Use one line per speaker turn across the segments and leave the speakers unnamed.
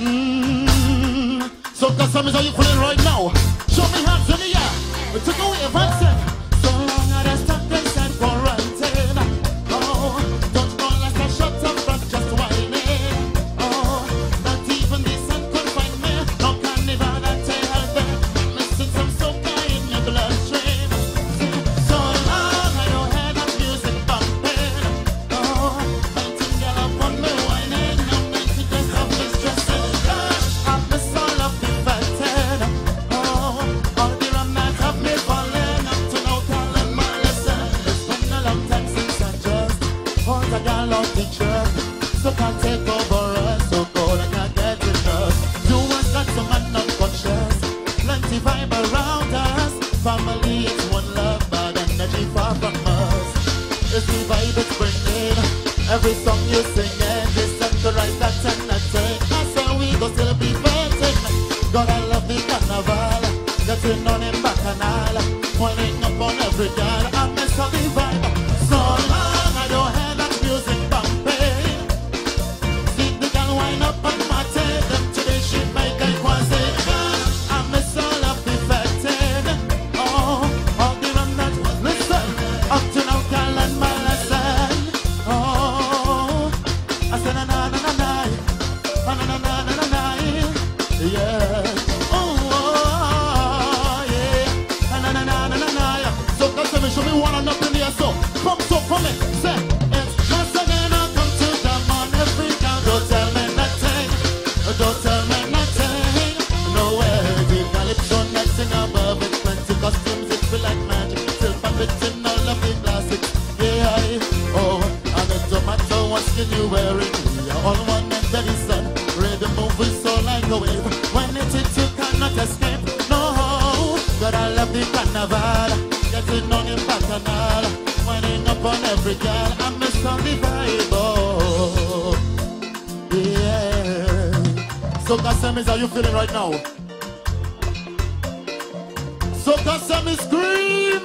So customers, how you feeling right now? Show me hands in the air. We took away a vaccine. So long as I stop this and quarantine. Oh, don't go like a shut up, but just whining. Oh, not even the sun could find me. No carnival that I help me. Missing some soca in your bloodstream. So long I don't hear that music bumping. Oh, 19 girl up on me whining. I'm 19 just have me stressing. I miss all of the fighting. Oh, all the rum that have me falling up to now calling my lesson. It's been a long time since I just hold a girl off the truck. So can't take over us, so cold I can't get enough. You was got some man unconscious. Plenty vibe around us. Family is one love, but energy far from us. It's the vibe it's bringing. Every song you singing, this and the right, that and that thing. That's how we go still be fighting. God, I love the carnival. Getting on in bacchanal. Winding up on every girl. I miss all the vibe. So long I don't hear that music bumping. See the girl wind up on my tail. Them today she make a quasi. I miss all of the fighting. Oh, all the rum that was listen. Up to now, girl and my lesson. Oh, I said na na na na na. Na na na na na na. Yeah. Show me one and up in here, so come so for me. Say it's once again I come to the man every time. Don't tell me nothing, don't tell me nothing. No way, the calypso nothing above it. Plenty costumes, it feel like magic. Still perfect in all of the classics. Yeah, oh, and it don't matter what skin you wearing. We are all one and that is sun. Ready moving so like a wave. When it hits you cannot escape. No, God I love the carnival. Getting on in bacchanal, winding up on every girl. I miss on the vibe, oh, yeah. So Kasemi, how you feeling right now? So Kasemi, scream!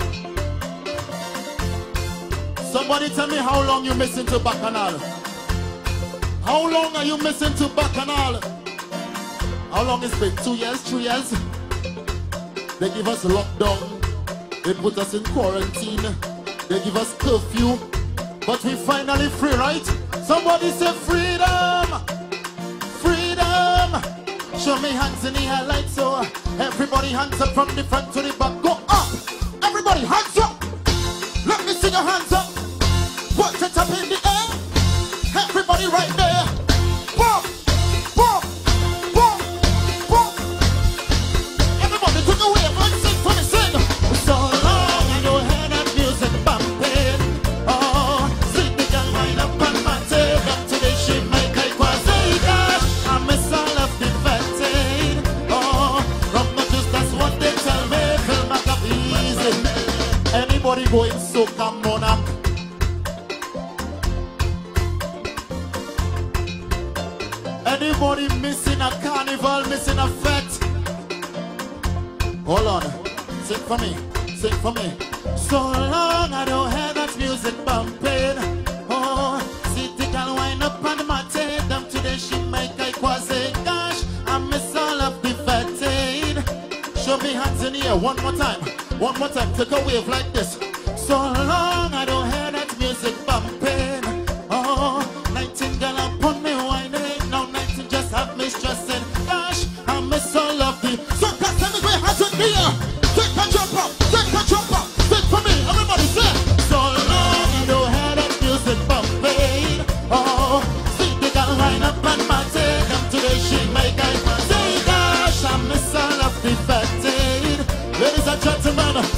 Somebody tell me how long you missing to bacchanal? How long are you missing to bacchanal? How long it's been? 2 years, 3 years? They give us lockdown. They put us in quarantine. They give us curfew. But we finally free, right? Somebody say freedom! Freedom! Show me hands in the air like so. Everybody hands up from the front to the back. Go up! Everybody hands up! Let me see your hands up! Put it up in the air! Everybody right there! Boom! Boom! Boom! Boom! Everybody took a wave and sing for me, sing! So long I don't hear that music bumping. Oh, see the girl wind up on my tail. Up today she make a quasi dash. I miss all of the fighting. Oh, from the juice, that's what they tell me. Fill my cup easy. Anybody going soca monarch? Anybody missing a carnival, missing a fete? Hold on. Sing for me, sing for me. So long I don't hear that music bumping. Oh, see the girl wind up on my tail. Them today she make a quasi gosh. I miss all of the fighting. Show me hands in the air one more time. One more time, take a wave like this. So long I don't hear that music bumping. Oh, 19 girl up on me whining. Now 19 just have me stressing. Gosh, I miss all of the. So can't tell me where hands in the air. Take a jump up, sing for me, everybody say. So long I don't hear that music bumping. Oh, see the girl wind up on my tail. Them today she make a say gosh, I miss all of the fighting. Ladies and gentlemen,